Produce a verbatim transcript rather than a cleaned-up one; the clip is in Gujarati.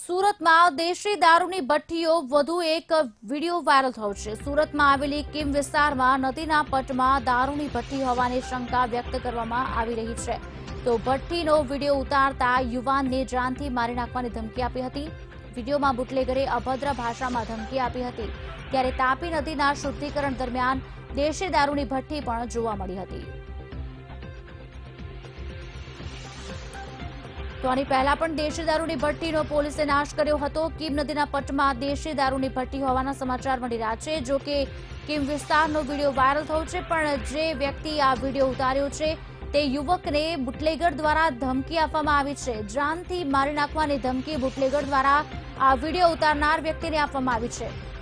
સુરતમાં દેશી દારૂની ભઠ્ઠીઓ વધુ એક વિડીયો વાયરલ થયો છે। સુરતમાં આવેલી કિમ વિસ્તારમાં નદીના પટમાં દારૂની ભઠ્ઠી હોવાની શંકા વ્યક્ત કરવામાં આવી રહી છે। તો ભઠ્ઠીનો વિડીયો ઉતારતા યુવાનને જાનથી મારી નાખવાની ધમકી આપી હતી। વિડીયોમાં બુટલેગરે અભદ્ર ભાષામાં ધમકી આપી હતી। ત્યારે તાપી નદીના શુદ્ધિકરણ દરમિયાન દેશી દારૂની ભઠ્ઠી પણ જોવા મળી હતી। તો આની પહેલા પણ દેશી દારૂની ભઠ્ઠીનો પોલીસે નાશ કર્યો હતો। કિમ નદીના પટમાં દેશી દારૂની ભઠ્ઠી હોવાના સમાચાર મળી રહ્યા છે। જો કે કિમ વિસ્તારનો વિડીયો વાયરલ થયો છે, પણ જે વ્યક્તિ આ વિડીયો ઉતાર્યો છે તે યુવકને બુટલેગર દ્વારા ધમકી આપવામાં આવી છે। જાનથી મારી નાખવાની ધમકી બુટલેગર દ્વારા આ વિડીયો ઉતારનાર વ્યક્તિને આપવામાં આવી છે।